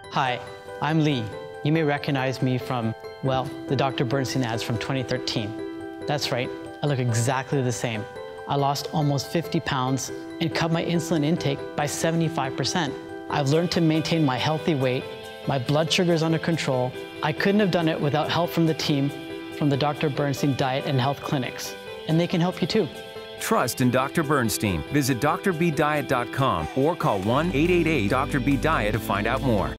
Hi, I'm Lee. You may recognize me from, well, the Dr. Bernstein ads from 2013. That's right, I look exactly the same. I lost almost 50 pounds and cut my insulin intake by 75%. I've learned to maintain my healthy weight, my blood sugar's under control. I couldn't have done it without help from the team from the Dr. Bernstein Diet and Health Clinics, and they can help you too. Trust in Dr. Bernstein. Visit drbdiet.com or call 1-888-DRBDiet to find out more.